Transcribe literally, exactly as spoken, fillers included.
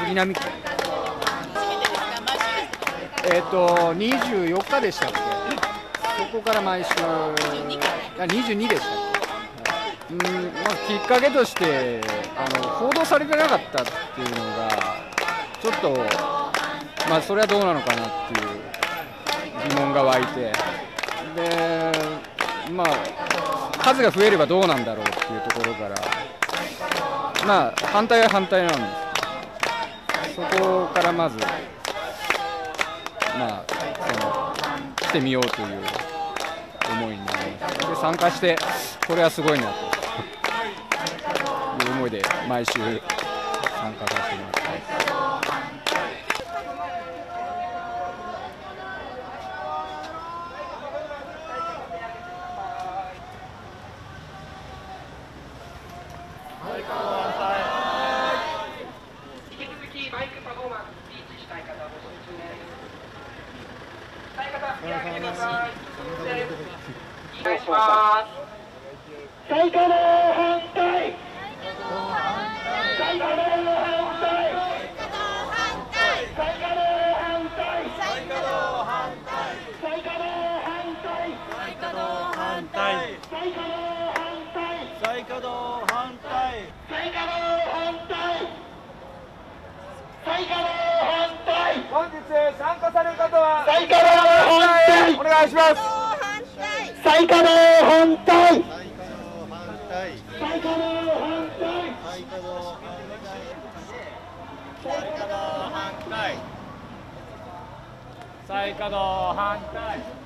杉並区。えっとにじゅうよっかでしたっけ。そこから毎週、あにじゅうにでしたっけ。うん、まあ、きっかけとしてあの報道されてなかったっていうのがちょっと、まあそれはどうなのかなっていう疑問が湧いて、でまあ数が増えればどうなんだろうっていうところから、まあ反対は反対なんです。そこからまずまあその来てみようという思いになりました。で参加してこれはすごいなという思いで毎週参加させてもらってます。 引き続きバイクパフォーマンススピーチしたい方ご説明。したい方手を挙げてください。お願いします。 再稼働反対。再稼働反対。再稼働反対。再稼働反対。再稼働反対。再稼働反対。再稼働反対。再稼働反対。再稼働反対。再稼働反対。 本日参加される方は再稼働反対。 お願いします。 再稼働反対。 再稼働反対。 再稼働反対。 再稼働反対。再稼働反対。